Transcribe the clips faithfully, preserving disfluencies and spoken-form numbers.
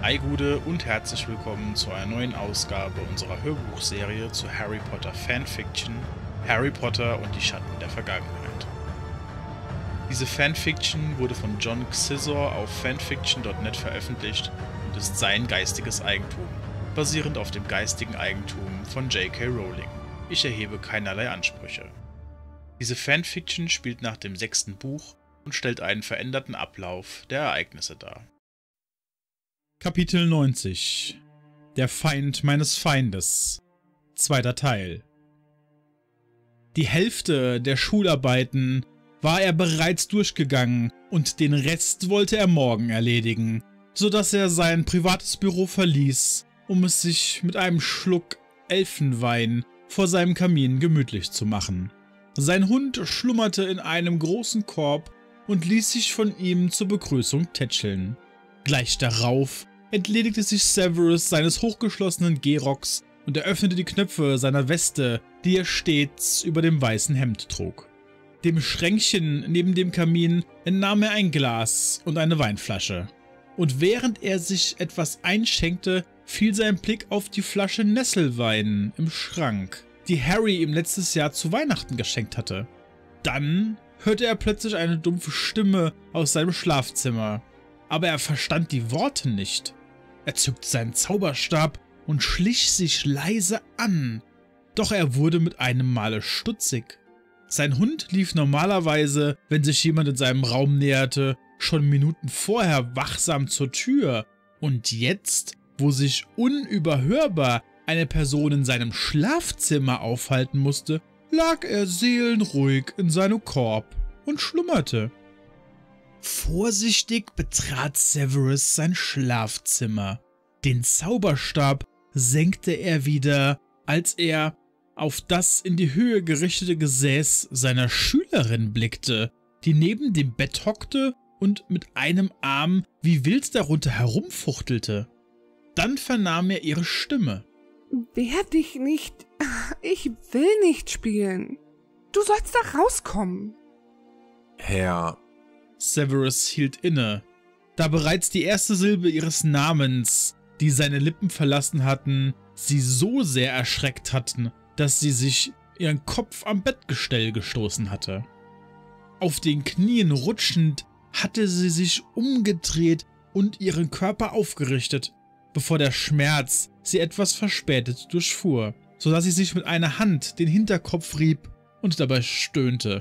Ei Gude und herzlich willkommen zu einer neuen Ausgabe unserer Hörbuchserie zu Harry Potter Fanfiction Harry Potter und die Schatten der Vergangenheit. Diese Fanfiction wurde von John Xizor auf fanfiction punkt net veröffentlicht und ist sein geistiges Eigentum, basierend auf dem geistigen Eigentum von J K Rowling. Ich erhebe keinerlei Ansprüche. Diese Fanfiction spielt nach dem sechsten Buch und stellt einen veränderten Ablauf der Ereignisse dar. Kapitel neunzig – Der Feind meines Feindes. Zweiter Teil. Die Hälfte der Schularbeiten war er bereits durchgegangen und den Rest wollte er morgen erledigen, so dass er sein privates Büro verließ, um es sich mit einem Schluck Elfenwein vor seinem Kamin gemütlich zu machen. Sein Hund schlummerte in einem großen Korb und ließ sich von ihm zur Begrüßung tätscheln. Gleich darauf entledigte sich Severus seines hochgeschlossenen Gehrocks und eröffnete die Knöpfe seiner Weste, die er stets über dem weißen Hemd trug. Dem Schränkchen neben dem Kamin entnahm er ein Glas und eine Weinflasche. Und während er sich etwas einschenkte, fiel sein Blick auf die Flasche Nesselwein im Schrank, die Harry ihm letztes Jahr zu Weihnachten geschenkt hatte. Dann hörte er plötzlich eine dumpfe Stimme aus seinem Schlafzimmer, aber er verstand die Worte nicht. Er zückte seinen Zauberstab und schlich sich leise an, doch er wurde mit einem Male stutzig. Sein Hund lief normalerweise, wenn sich jemand in seinem Raum näherte, schon Minuten vorher wachsam zur Tür, und jetzt, wo sich unüberhörbar eine Person in seinem Schlafzimmer aufhalten musste, lag er seelenruhig in seinem Korb und schlummerte. Vorsichtig betrat Severus sein Schlafzimmer. Den Zauberstab senkte er wieder, als er auf das in die Höhe gerichtete Gesäß seiner Schülerin blickte, die neben dem Bett hockte und mit einem Arm wie wild darunter herumfuchtelte. Dann vernahm er ihre Stimme. Wehr dich nicht. Ich will nicht spielen. Du sollst da rauskommen. Herr... Severus hielt inne, da bereits die erste Silbe ihres Namens, die seine Lippen verlassen hatten, sie so sehr erschreckt hatten, dass sie sich ihren Kopf am Bettgestell gestoßen hatte. Auf den Knien rutschend hatte sie sich umgedreht und ihren Körper aufgerichtet, bevor der Schmerz sie etwas verspätet durchfuhr, so dass sie sich mit einer Hand den Hinterkopf rieb und dabei stöhnte.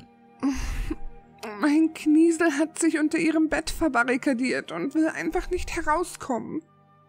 Mein Kniesel hat sich unter ihrem Bett verbarrikadiert und will einfach nicht herauskommen.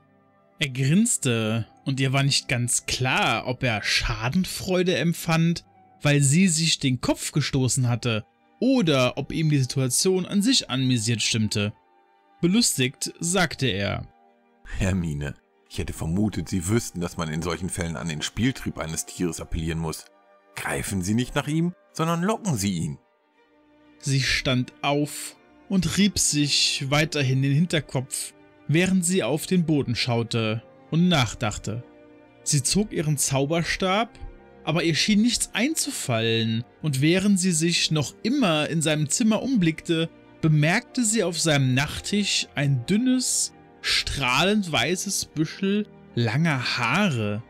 Er grinste, und ihr war nicht ganz klar, ob er Schadenfreude empfand, weil sie sich den Kopf gestoßen hatte, oder ob ihm die Situation an sich amüsiert stimmte. Belustigt sagte er: Hermine, ich hätte vermutet, Sie wüssten, dass man in solchen Fällen an den Spieltrieb eines Tieres appellieren muss. Greifen Sie nicht nach ihm, sondern locken Sie ihn. Sie stand auf und rieb sich weiterhin den Hinterkopf, während sie auf den Boden schaute und nachdachte. Sie zog ihren Zauberstab, aber ihr schien nichts einzufallen, und während sie sich noch immer in seinem Zimmer umblickte, bemerkte sie auf seinem Nachttisch ein dünnes, strahlend weißes Büschel langer Haare.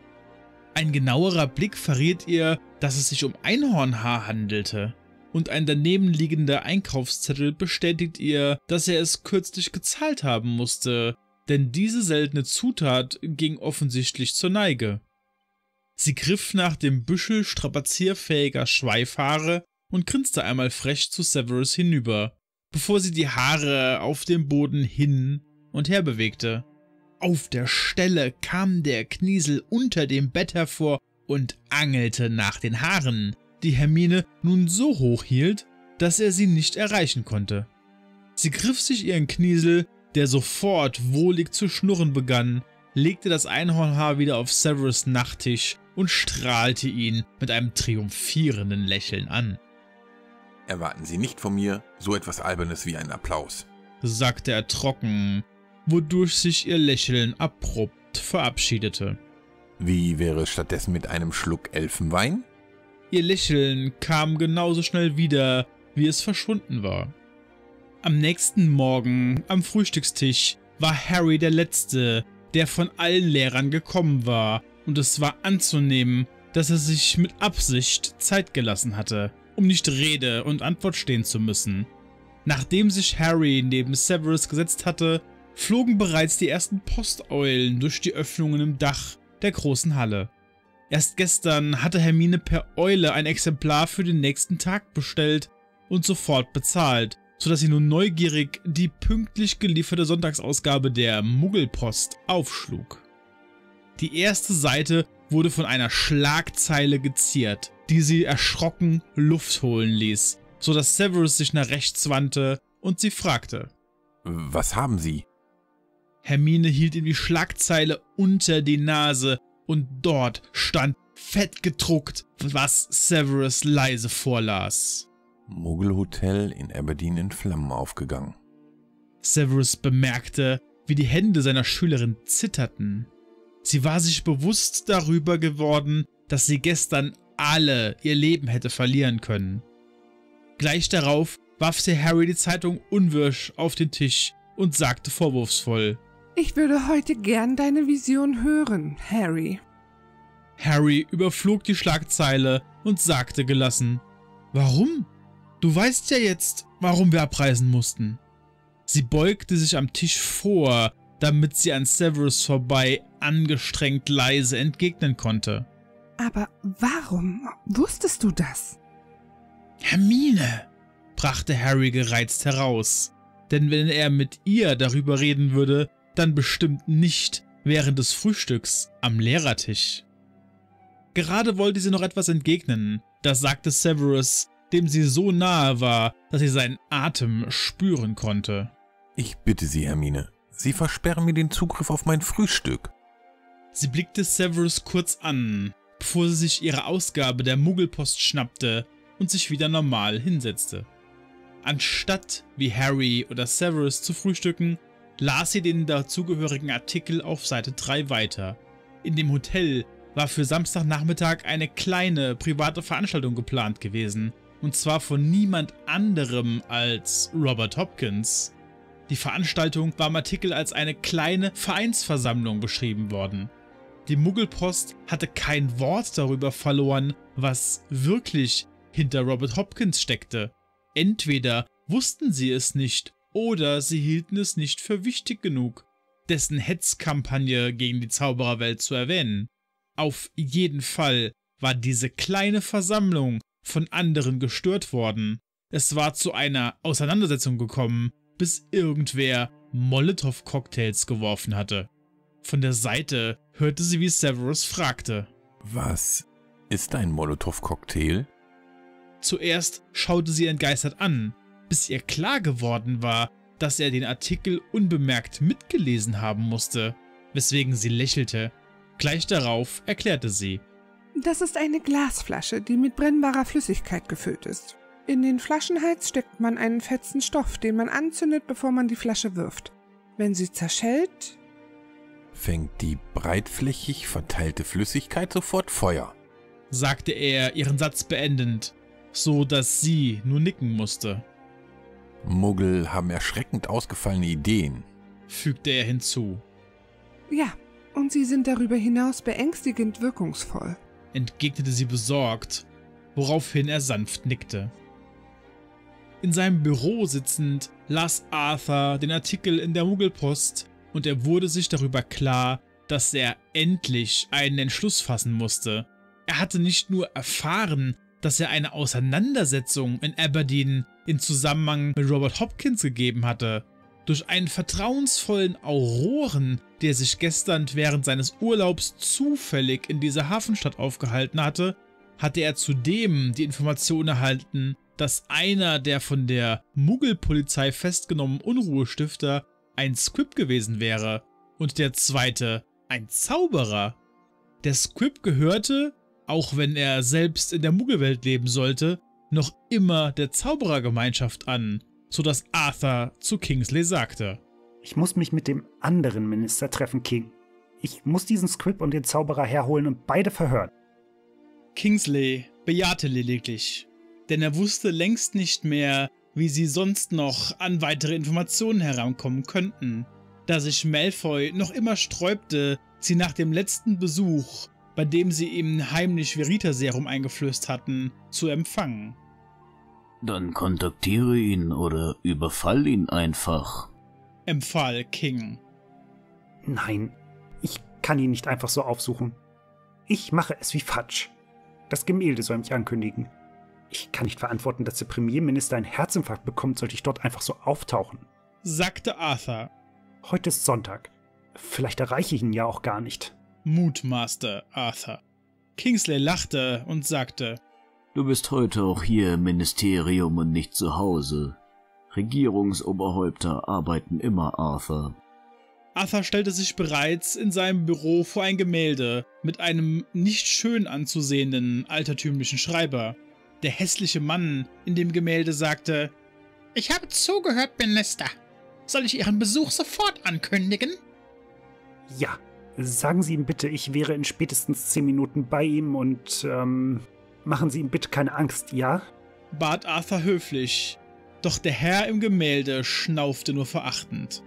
Ein genauerer Blick verriet ihr, dass es sich um Einhornhaar handelte. Und ein daneben liegender Einkaufszettel bestätigt ihr, dass er es kürzlich gezahlt haben musste, denn diese seltene Zutat ging offensichtlich zur Neige. Sie griff nach dem Büschel strapazierfähiger Schweifhaare und grinste einmal frech zu Severus hinüber, bevor sie die Haare auf dem Boden hin und her bewegte. Auf der Stelle kam der Kniesel unter dem Bett hervor und angelte nach den Haaren, die Hermine nun so hoch hielt, dass er sie nicht erreichen konnte. Sie griff sich ihren Kniesel, der sofort wohlig zu schnurren begann, legte das Einhornhaar wieder auf Severus' Nachttisch und strahlte ihn mit einem triumphierenden Lächeln an. Erwarten Sie nicht von mir so etwas Albernes wie einen Applaus, sagte er trocken, wodurch sich ihr Lächeln abrupt verabschiedete. Wie wäre es stattdessen mit einem Schluck Elfenwein? Ihr Lächeln kam genauso schnell wieder, wie es verschwunden war. Am nächsten Morgen, am Frühstückstisch, war Harry der Letzte, der von allen Lehrern gekommen war, und es war anzunehmen, dass er sich mit Absicht Zeit gelassen hatte, um nicht Rede und Antwort stehen zu müssen. Nachdem sich Harry neben Severus gesetzt hatte, flogen bereits die ersten Posteulen durch die Öffnungen im Dach der großen Halle. Erst gestern hatte Hermine per Eule ein Exemplar für den nächsten Tag bestellt und sofort bezahlt, sodass sie nun neugierig die pünktlich gelieferte Sonntagsausgabe der Muggelpost aufschlug. Die erste Seite wurde von einer Schlagzeile geziert, die sie erschrocken Luft holen ließ, sodass Severus sich nach rechts wandte und sie fragte: Was haben Sie? Hermine hielt ihm die Schlagzeile unter die Nase und dort stand fett gedruckt, was Severus leise vorlas. Muggelhotel in Aberdeen in Flammen aufgegangen. Severus bemerkte, wie die Hände seiner Schülerin zitterten. Sie war sich bewusst darüber geworden, dass sie gestern alle ihr Leben hätte verlieren können. Gleich darauf warf sie Harry die Zeitung unwirsch auf den Tisch und sagte vorwurfsvoll: Ich würde heute gern deine Vision hören, Harry. Harry überflog die Schlagzeile und sagte gelassen: Warum? Du weißt ja jetzt, warum wir abreisen mussten. Sie beugte sich am Tisch vor, damit sie an Severus vorbei angestrengt leise entgegnen konnte. Aber warum wusstest du das? Hermine, brachte Harry gereizt heraus, denn wenn er mit ihr darüber reden würde, dann bestimmt nicht während des Frühstücks am Lehrertisch. Gerade wollte sie noch etwas entgegnen, da sagte Severus, dem sie so nahe war, dass sie seinen Atem spüren konnte: Ich bitte Sie, Hermine, Sie versperren mir den Zugriff auf mein Frühstück. Sie blickte Severus kurz an, bevor sie sich ihre Ausgabe der Muggelpost schnappte und sich wieder normal hinsetzte. Anstatt wie Harry oder Severus zu frühstücken, las sie den dazugehörigen Artikel auf Seite drei weiter. In dem Hotel war für Samstagnachmittag eine kleine private Veranstaltung geplant gewesen, und zwar von niemand anderem als Robert Hopkins. Die Veranstaltung war im Artikel als eine kleine Vereinsversammlung beschrieben worden. Die Muggelpost hatte kein Wort darüber verloren, was wirklich hinter Robert Hopkins steckte. Entweder wussten sie es nicht oder sie hielten es nicht für wichtig genug, dessen Hetzkampagne gegen die Zaubererwelt zu erwähnen. Auf jeden Fall war diese kleine Versammlung von anderen gestört worden. Es war zu einer Auseinandersetzung gekommen, bis irgendwer Molotow-Cocktails geworfen hatte. Von der Seite hörte sie, wie Severus fragte: Was ist ein Molotow-Cocktail? Zuerst schaute sie entgeistert an, bis ihr klar geworden war, dass er den Artikel unbemerkt mitgelesen haben musste, weswegen sie lächelte. Gleich darauf erklärte sie: Das ist eine Glasflasche, die mit brennbarer Flüssigkeit gefüllt ist. In den Flaschenhals steckt man einen fetzen Stoff, den man anzündet, bevor man die Flasche wirft. Wenn sie zerschellt, fängt die breitflächig verteilte Flüssigkeit sofort Feuer, sagte er, ihren Satz beendend, so dass sie nur nicken musste. Muggel haben erschreckend ausgefallene Ideen, fügte er hinzu. Ja, und sie sind darüber hinaus beängstigend wirkungsvoll, entgegnete sie besorgt, woraufhin er sanft nickte. In seinem Büro sitzend las Arthur den Artikel in der Muggelpost und er wurde sich darüber klar, dass er endlich einen Entschluss fassen musste. Er hatte nicht nur erfahren, dass er eine Auseinandersetzung in Aberdeen in Zusammenhang mit Robert Hopkins gegeben hatte. Durch einen vertrauensvollen Auroren, der sich gestern während seines Urlaubs zufällig in dieser Hafenstadt aufgehalten hatte, hatte er zudem die Information erhalten, dass einer der von der Muggelpolizei festgenommenen Unruhestifter ein Squib gewesen wäre und der zweite ein Zauberer. Der Squib gehörte, auch wenn er selbst in der Muggelwelt leben sollte, noch immer der Zauberergemeinschaft an, sodass Arthur zu Kingsley sagte: Ich muss mich mit dem anderen Minister treffen, King. Ich muss diesen Squib und den Zauberer herholen und beide verhören. Kingsley bejahte lediglich, denn er wusste längst nicht mehr, wie sie sonst noch an weitere Informationen herankommen könnten. da sich Malfoy noch immer sträubte, sie nach dem letzten Besuch, bei dem sie ihm heimlich Veritaserum eingeflößt hatten, zu empfangen. Dann kontaktiere ihn oder überfall ihn einfach, empfahl King. Nein, ich kann ihn nicht einfach so aufsuchen. Ich mache es wie Fudge. Das Gemälde soll mich ankündigen. Ich kann nicht verantworten, dass der Premierminister einen Herzinfarkt bekommt, sollte ich dort einfach so auftauchen, sagte Arthur. Heute ist Sonntag. Vielleicht erreiche ich ihn ja auch gar nicht, mutmaßte Arthur. Kingsley lachte und sagte: Du bist heute auch hier im Ministerium und nicht zu Hause. Regierungsoberhäupter arbeiten immer, Arthur. Arthur stellte sich bereits in seinem Büro vor ein Gemälde mit einem nicht schön anzusehenden altertümlichen Schreiber. Der hässliche Mann in dem Gemälde sagte: Ich habe zugehört, Minister. Soll ich Ihren Besuch sofort ankündigen? Ja, sagen Sie ihm bitte, ich wäre in spätestens zehn Minuten bei ihm und, ähm, machen Sie ihm bitte keine Angst, ja? Bat Arthur höflich, doch der Herr im Gemälde schnaufte nur verachtend.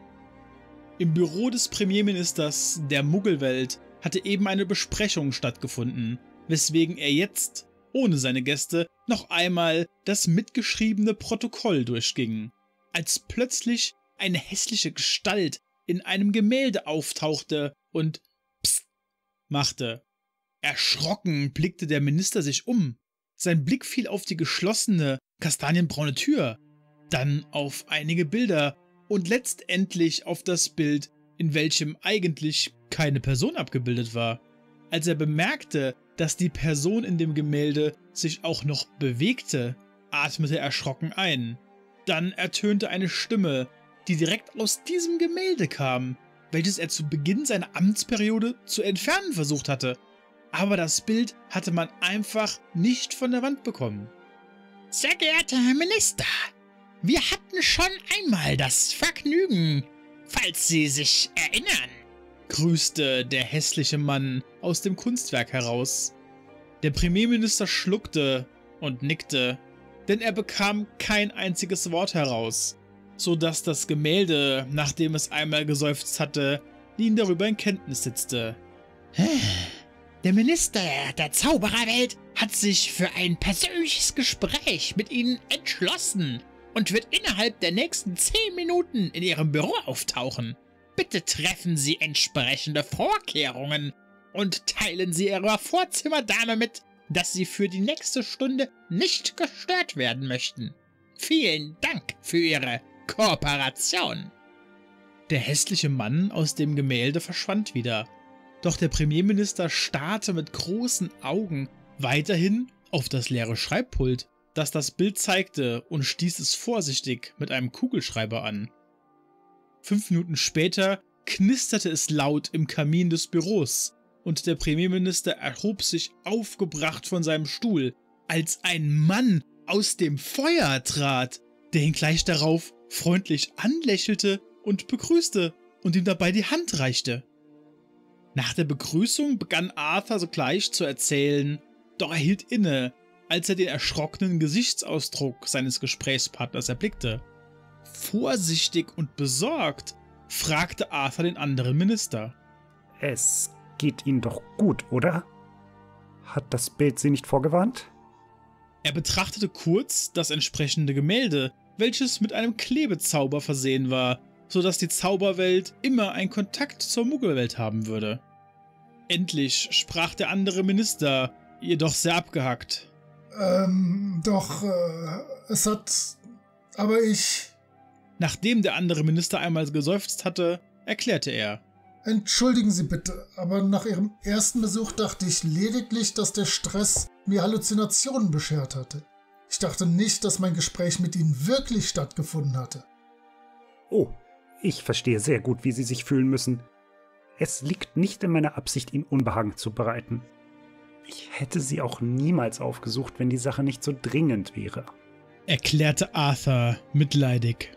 Im Büro des Premierministers der Muggelwelt hatte eben eine Besprechung stattgefunden, weswegen er jetzt, ohne seine Gäste, noch einmal das mitgeschriebene Protokoll durchging, als plötzlich eine hässliche Gestalt in einem Gemälde auftauchte und Psst machte. Erschrocken blickte der Minister sich um. Sein Blick fiel auf die geschlossene, kastanienbraune Tür, dann auf einige Bilder und letztendlich auf das Bild, in welchem eigentlich keine Person abgebildet war. Als er bemerkte, dass die Person in dem Gemälde sich auch noch bewegte, atmete er erschrocken ein. Dann ertönte eine Stimme, die direkt aus diesem Gemälde kam, welches er zu Beginn seiner Amtsperiode zu entfernen versucht hatte. Aber das Bild hatte man einfach nicht von der Wand bekommen. Sehr geehrter Herr Minister, wir hatten schon einmal das Vergnügen, falls Sie sich erinnern, grüßte der hässliche Mann aus dem Kunstwerk heraus. Der Premierminister schluckte und nickte, denn er bekam kein einziges Wort heraus, so dass das Gemälde, nachdem es einmal geseufzt hatte, ihn darüber in Kenntnis setzte. Der Minister der Zaubererwelt hat sich für ein persönliches Gespräch mit Ihnen entschlossen und wird innerhalb der nächsten zehn Minuten in Ihrem Büro auftauchen. Bitte treffen Sie entsprechende Vorkehrungen und teilen Sie Ihrer Vorzimmerdame mit, dass Sie für die nächste Stunde nicht gestört werden möchten. Vielen Dank für Ihre Kooperation. Der hässliche Mann aus dem Gemälde verschwand wieder. Doch der Premierminister starrte mit großen Augen weiterhin auf das leere Schreibpult, das das Bild zeigte, und stieß es vorsichtig mit einem Kugelschreiber an. Fünf Minuten später knisterte es laut im Kamin des Büros und der Premierminister erhob sich aufgebracht von seinem Stuhl, als ein Mann aus dem Feuer trat, der ihn gleich darauf freundlich anlächelte und begrüßte und ihm dabei die Hand reichte. Nach der Begrüßung begann Arthur sogleich zu erzählen, doch er hielt inne, als er den erschrockenen Gesichtsausdruck seines Gesprächspartners erblickte. Vorsichtig und besorgt fragte Arthur den anderen Minister. Es geht Ihnen doch gut, oder? Hat das Bild Sie nicht vorgewarnt? Er betrachtete kurz das entsprechende Gemälde, welches mit einem Klebezauber versehen war, sodass die Zauberwelt immer einen Kontakt zur Muggelwelt haben würde. Endlich sprach der andere Minister, jedoch sehr abgehackt. Ähm, doch, äh, es hat... aber ich... Nachdem der andere Minister einmal geseufzt hatte, erklärte er. Entschuldigen Sie bitte, aber nach Ihrem ersten Besuch dachte ich lediglich, dass der Stress mir Halluzinationen beschert hatte. Ich dachte nicht, dass mein Gespräch mit Ihnen wirklich stattgefunden hatte. Oh, ich verstehe sehr gut, wie Sie sich fühlen müssen. Es liegt nicht in meiner Absicht, Ihnen Unbehagen zu bereiten. Ich hätte Sie auch niemals aufgesucht, wenn die Sache nicht so dringend wäre, erklärte Arthur mitleidig.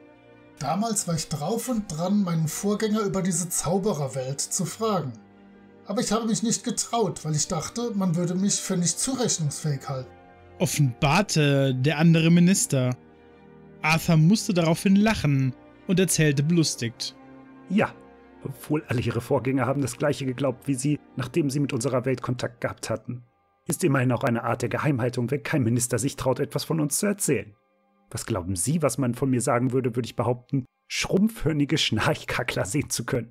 Damals war ich drauf und dran, meinen Vorgänger über diese Zaubererwelt zu fragen. Aber ich habe mich nicht getraut, weil ich dachte, man würde mich für nicht zurechnungsfähig halten. Offenbarte der andere Minister. Arthur musste daraufhin lachen und erzählte belustigt. Ja, obwohl alle ihre Vorgänger haben das Gleiche geglaubt wie sie, nachdem sie mit unserer Welt Kontakt gehabt hatten. Ist immerhin auch eine Art der Geheimhaltung, wenn kein Minister sich traut, etwas von uns zu erzählen. Was glauben Sie, was man von mir sagen würde, würde ich behaupten, schrumpfhörnige Schnarchkackler sehen zu können?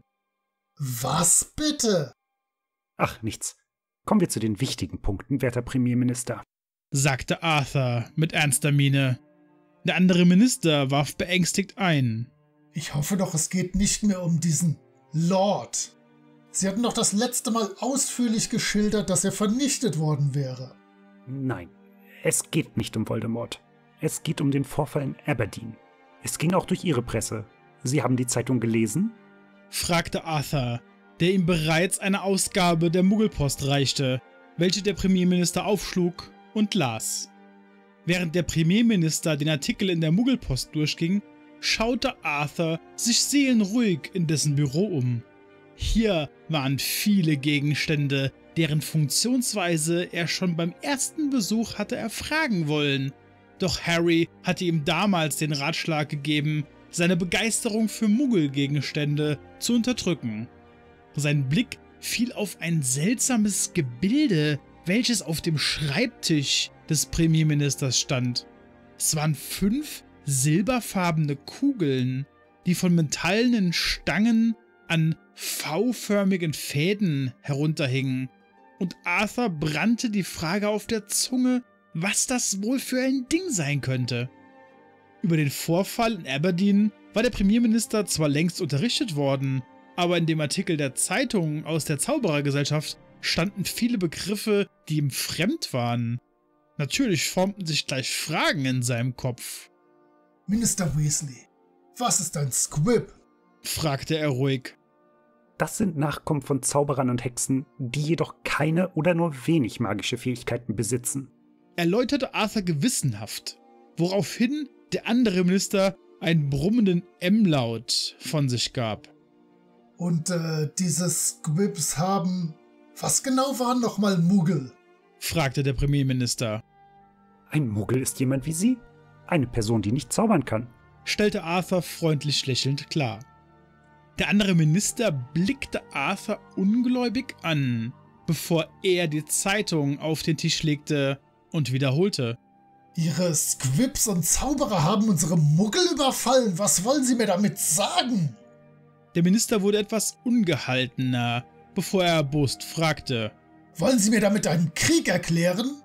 Was bitte? Ach, nichts. Kommen wir zu den wichtigen Punkten, werter Premierminister, sagte Arthur mit ernster Miene. Der andere Minister warf beängstigt ein. Ich hoffe doch, es geht nicht mehr um diesen Lord. Sie hatten doch das letzte Mal ausführlich geschildert, dass er vernichtet worden wäre. Nein, es geht nicht um Voldemort. Es geht um den Vorfall in Aberdeen. Es ging auch durch Ihre Presse. Sie haben die Zeitung gelesen? Fragte Arthur, der ihm bereits eine Ausgabe der Muggelpost reichte, welche der Premierminister aufschlug und las. Während der Premierminister den Artikel in der Muggelpost durchging, schaute Arthur sich seelenruhig in dessen Büro um. Hier waren viele Gegenstände, deren Funktionsweise er schon beim ersten Besuch hatte erfragen wollen. Doch Harry hatte ihm damals den Ratschlag gegeben, seine Begeisterung für Muggelgegenstände zu unterdrücken. Sein Blick fiel auf ein seltsames Gebilde, welches auf dem Schreibtisch des Premierministers stand. Es waren fünf silberfarbene Kugeln, die von metallenen Stangen an V-förmigen Fäden herunterhingen, und Arthur brannte die Frage auf der Zunge, was das wohl für ein Ding sein könnte. Über den Vorfall in Aberdeen war der Premierminister zwar längst unterrichtet worden, aber in dem Artikel der Zeitung aus der Zauberergesellschaft standen viele Begriffe, die ihm fremd waren. Natürlich formten sich gleich Fragen in seinem Kopf. Minister Weasley, was ist ein Squib? Fragte er ruhig. Das sind Nachkommen von Zauberern und Hexen, die jedoch keine oder nur wenig magische Fähigkeiten besitzen, erläuterte Arthur gewissenhaft, woraufhin der andere Minister einen brummenden M-Laut von sich gab. Und äh, diese Squibs haben... Was genau waren nochmal Muggel? Fragte der Premierminister. Ein Muggel ist jemand wie Sie, eine Person, die nicht zaubern kann, stellte Arthur freundlich lächelnd klar. Der andere Minister blickte Arthur ungläubig an, bevor er die Zeitung auf den Tisch legte und wiederholte. Ihre Squibs und Zauberer haben unsere Muggel überfallen. Was wollen Sie mir damit sagen? Der Minister wurde etwas ungehaltener, bevor er erbost fragte. Wollen Sie mir damit einen Krieg erklären?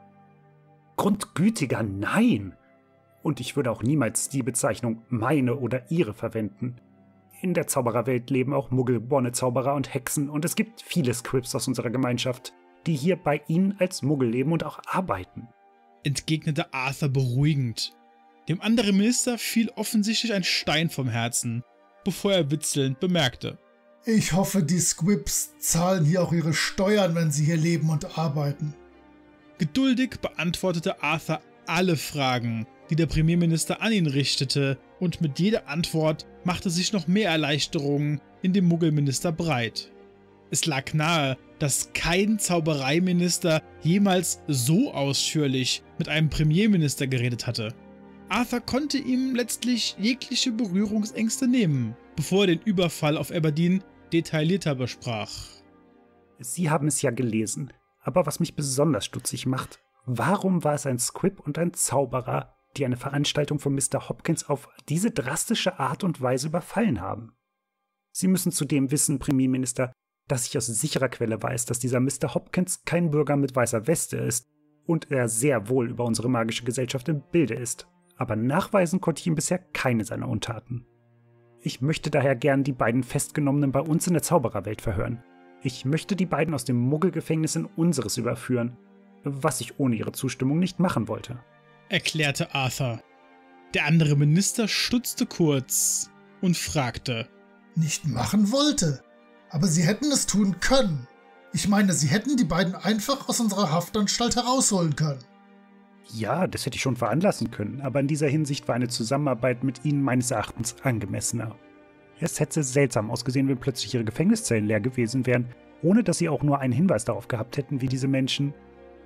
Grundgütiger, nein. Und ich würde auch niemals die Bezeichnung meine oder ihre verwenden. In der Zaubererwelt leben auch muggelgeborene Zauberer und Hexen und es gibt viele Squibs aus unserer Gemeinschaft, die hier bei Ihnen als Muggel leben und auch arbeiten, entgegnete Arthur beruhigend. Dem anderen Minister fiel offensichtlich ein Stein vom Herzen, bevor er witzelnd bemerkte. Ich hoffe, die Squibs zahlen hier auch ihre Steuern, wenn sie hier leben und arbeiten. Geduldig beantwortete Arthur alle Fragen, die der Premierminister an ihn richtete, und mit jeder Antwort machte sich noch mehr Erleichterung in dem Muggelminister breit. Es lag nahe, dass kein Zaubereiminister jemals so ausführlich mit einem Premierminister geredet hatte. Arthur konnte ihm letztlich jegliche Berührungsängste nehmen, bevor er den Überfall auf Aberdeen detaillierter besprach. Sie haben es ja gelesen, aber was mich besonders stutzig macht, warum war es ein Squib und ein Zauberer, die eine Veranstaltung von Mister Hopkins auf diese drastische Art und Weise überfallen haben? Sie müssen zudem wissen, Premierminister, dass ich aus sicherer Quelle weiß, dass dieser Mister Hopkins kein Bürger mit weißer Weste ist und er sehr wohl über unsere magische Gesellschaft im Bilde ist, aber nachweisen konnte ich ihm bisher keine seiner Untaten. Ich möchte daher gern die beiden Festgenommenen bei uns in der Zaubererwelt verhören. Ich möchte die beiden aus dem Muggelgefängnis in unseres überführen, was ich ohne ihre Zustimmung nicht machen wollte, erklärte Arthur. Der andere Minister stutzte kurz und fragte. Nicht machen wollte, aber Sie hätten es tun können. Ich meine, Sie hätten die beiden einfach aus unserer Haftanstalt herausholen können. Ja, das hätte ich schon veranlassen können, aber in dieser Hinsicht war eine Zusammenarbeit mit Ihnen meines Erachtens angemessener. Es hätte seltsam ausgesehen, wenn plötzlich Ihre Gefängniszellen leer gewesen wären, ohne dass Sie auch nur einen Hinweis darauf gehabt hätten, wie diese Menschen...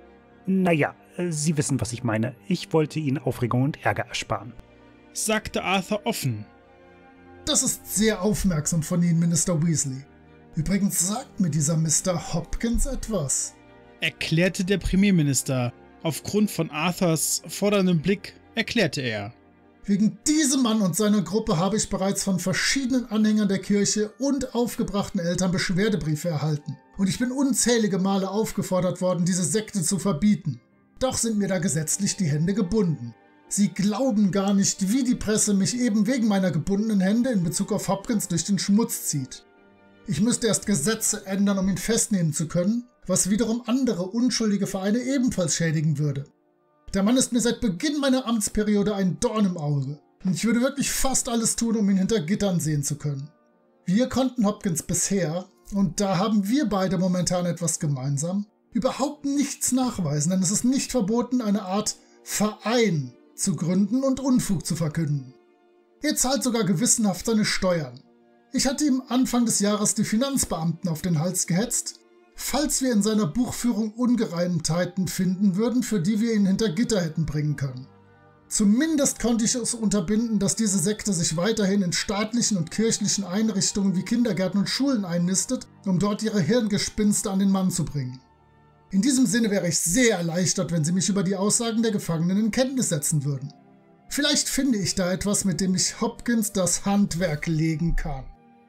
Naja, Sie wissen, was ich meine. Ich wollte Ihnen Aufregung und Ärger ersparen, sagte Arthur offen. Das ist sehr aufmerksam von Ihnen, Minister Weasley. Übrigens sagt mir dieser Mister Hopkins etwas, erklärte der Premierminister. Aufgrund von Arthurs forderndem Blick erklärte er. Wegen diesem Mann und seiner Gruppe habe ich bereits von verschiedenen Anhängern der Kirche und aufgebrachten Eltern Beschwerdebriefe erhalten. Und ich bin unzählige Male aufgefordert worden, diese Sekte zu verbieten. Doch sind mir da gesetzlich die Hände gebunden. Sie glauben gar nicht, wie die Presse mich eben wegen meiner gebundenen Hände in Bezug auf Hopkins durch den Schmutz zieht. Ich müsste erst Gesetze ändern, um ihn festnehmen zu können, was wiederum andere unschuldige Vereine ebenfalls schädigen würde. Der Mann ist mir seit Beginn meiner Amtsperiode ein Dorn im Auge und ich würde wirklich fast alles tun, um ihn hinter Gittern sehen zu können. Wir konnten Hopkins bisher, und da haben wir beide momentan etwas gemeinsam, überhaupt nichts nachweisen, denn es ist nicht verboten, eine Art Verein zu gründen und Unfug zu verkünden. Er zahlt sogar gewissenhaft seine Steuern. Ich hatte ihm Anfang des Jahres die Finanzbeamten auf den Hals gehetzt, falls wir in seiner Buchführung Ungereimtheiten finden würden, für die wir ihn hinter Gitter hätten bringen können. Zumindest konnte ich es unterbinden, dass diese Sekte sich weiterhin in staatlichen und kirchlichen Einrichtungen wie Kindergärten und Schulen einnistet, um dort ihre Hirngespinste an den Mann zu bringen. In diesem Sinne wäre ich sehr erleichtert, wenn Sie mich über die Aussagen der Gefangenen in Kenntnis setzen würden. Vielleicht finde ich da etwas, mit dem ich Hopkins das Handwerk legen kann.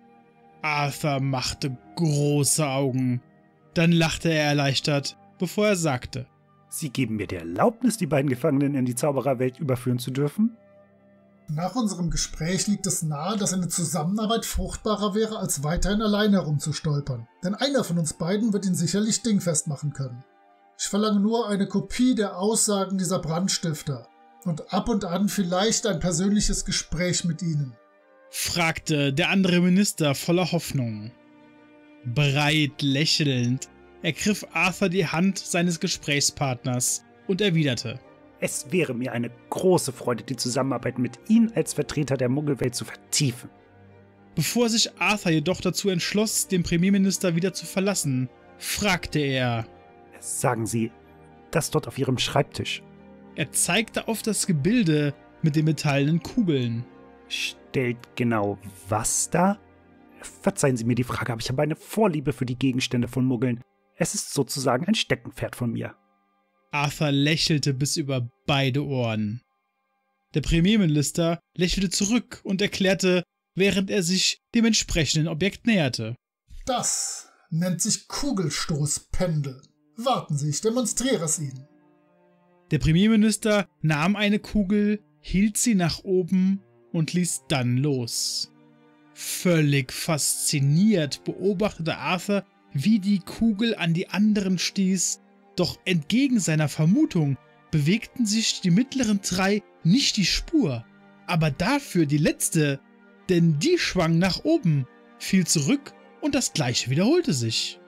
Arthur machte große Augen. Dann lachte er erleichtert, bevor er sagte: Sie geben mir die Erlaubnis, die beiden Gefangenen in die Zaubererwelt überführen zu dürfen? Nach unserem Gespräch liegt es nahe, dass eine Zusammenarbeit fruchtbarer wäre, als weiterhin allein herumzustolpern. Denn einer von uns beiden wird ihn sicherlich dingfest machen können. Ich verlange nur eine Kopie der Aussagen dieser Brandstifter und ab und an vielleicht ein persönliches Gespräch mit ihnen, fragte der andere Minister voller Hoffnung. Breit lächelnd ergriff Arthur die Hand seines Gesprächspartners und erwiderte: Es wäre mir eine große Freude, die Zusammenarbeit mit Ihnen als Vertreter der Muggelwelt zu vertiefen. Bevor sich Arthur jedoch dazu entschloss, den Premierminister wieder zu verlassen, fragte er: Sagen Sie, das dort auf Ihrem Schreibtisch. Er zeigte auf das Gebilde mit den metallenen Kugeln. Stellt genau was dar? Verzeihen Sie mir die Frage, aber ich habe eine Vorliebe für die Gegenstände von Muggeln. Es ist sozusagen ein Steckenpferd von mir. Arthur lächelte bis über beide Ohren. Der Premierminister lächelte zurück und erklärte, während er sich dem entsprechenden Objekt näherte: Das nennt sich Kugelstoßpendel. Warten Sie, ich demonstriere es Ihnen. Der Premierminister nahm eine Kugel, hielt sie nach oben und ließ dann los. Völlig fasziniert beobachtete Arthur, wie die Kugel an die anderen stieß, doch entgegen seiner Vermutung bewegten sich die mittleren drei nicht die Spur, aber dafür die letzte, denn die schwang nach oben, fiel zurück und das gleiche wiederholte sich.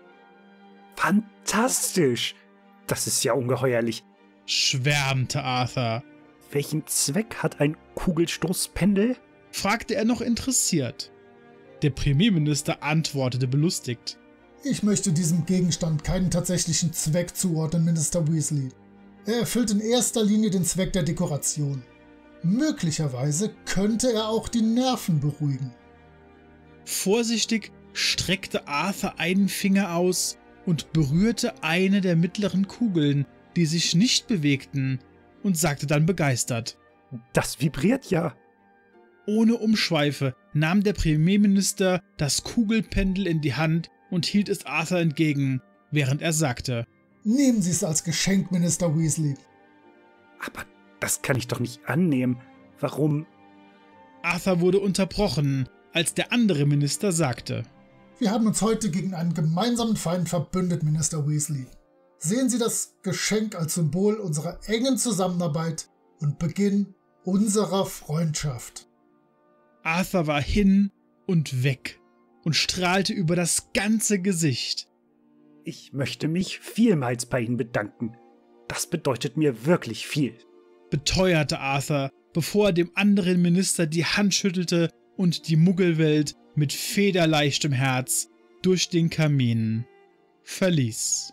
Fantastisch! Das ist ja ungeheuerlich, schwärmte Arthur. Welchen Zweck hat ein Kugelstoßpendel? Fragte er noch interessiert. Der Premierminister antwortete belustigt: Ich möchte diesem Gegenstand keinen tatsächlichen Zweck zuordnen, Minister Weasley. Er erfüllt in erster Linie den Zweck der Dekoration. Möglicherweise könnte er auch die Nerven beruhigen. Vorsichtig streckte Arthur einen Finger aus und berührte eine der mittleren Kugeln, die sich nicht bewegten, und sagte dann begeistert: Das vibriert ja. Ohne Umschweife nahm der Premierminister das Kugelpendel in die Hand und hielt es Arthur entgegen, während er sagte: Nehmen Sie es als Geschenk, Minister Weasley. Aber das kann ich doch nicht annehmen. Warum? Arthur wurde unterbrochen, als der andere Minister sagte: Wir haben uns heute gegen einen gemeinsamen Feind verbündet, Minister Weasley. Sehen Sie das Geschenk als Symbol unserer engen Zusammenarbeit und Beginn unserer Freundschaft. Arthur war hin und weg und strahlte über das ganze Gesicht. Ich möchte mich vielmals bei Ihnen bedanken. Das bedeutet mir wirklich viel, beteuerte Arthur, bevor er dem anderen Minister die Hand schüttelte und die Muggelwelt mit federleichtem Herz durch den Kamin verließ.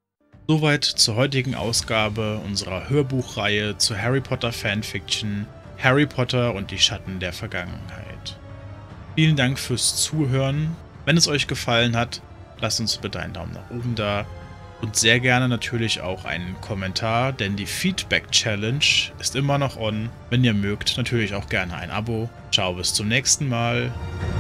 Soweit zur heutigen Ausgabe unserer Hörbuchreihe zu Harry Potter Fanfiction Harry Potter und die Schatten der Vergangenheit. Vielen Dank fürs Zuhören. Wenn es euch gefallen hat, lasst uns bitte einen Daumen nach oben da und sehr gerne natürlich auch einen Kommentar, denn die Feedback Challenge ist immer noch on. Wenn ihr mögt, natürlich auch gerne ein Abo. Ciao, bis zum nächsten Mal.